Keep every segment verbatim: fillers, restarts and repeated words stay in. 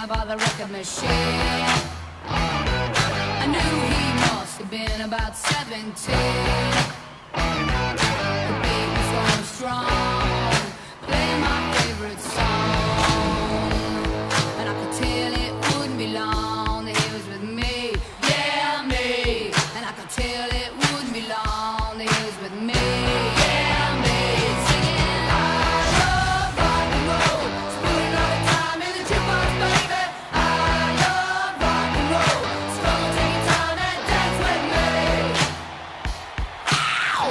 by the record machine. I knew he must have been about seventeen. The beat was going strong, playing my favorite song, and I could tell it wouldn't be long that he was with me, yeah, me. And I could tell it wouldn't be long that he was with me, yeah, me. Singing, I love rock and roll, so put another time in the jukebox, baby. I love rock and roll, so come on, take your time and dance with me. Ow!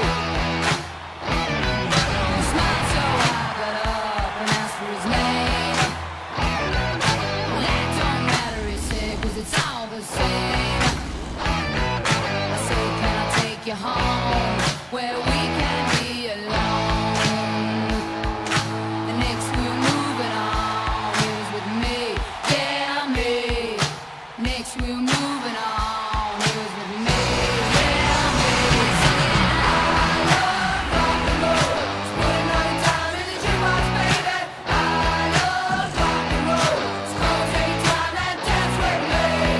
He smiled so I got up and asked for his name. Well, that don't matter, he said, 'cause it's all the same. I said, can I take you home where we can be alone? And next we were moving on, he was with me, yeah, me. Next we were moving on, he was with me, yeah, me. Singing, I love rock and roll, so put another time in the jukebox, baby. I love rock and roll, so come on, take your time and dance with me.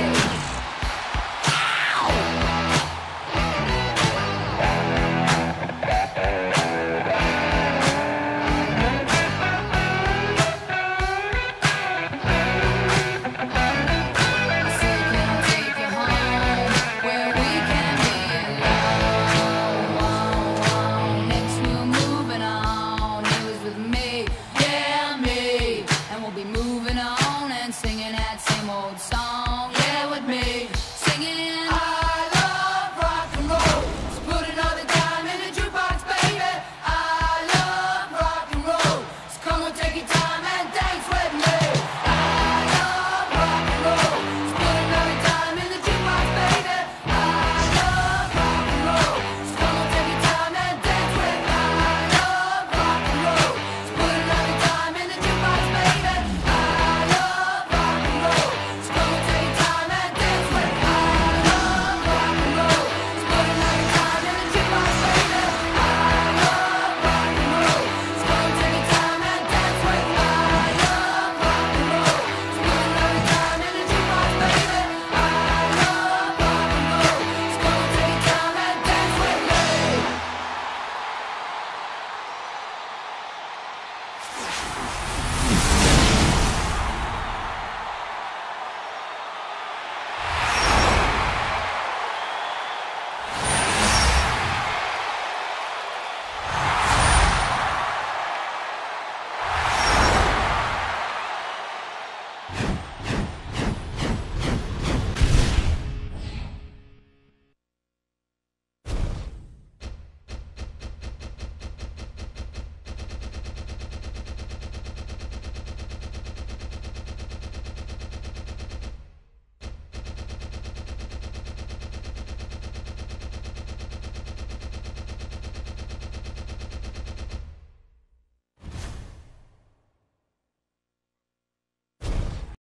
Ow! I said, can I take you home where we can be alone? Next we were moving on, he was with me, yeah, me. And we'll be moving on and singing that same old song,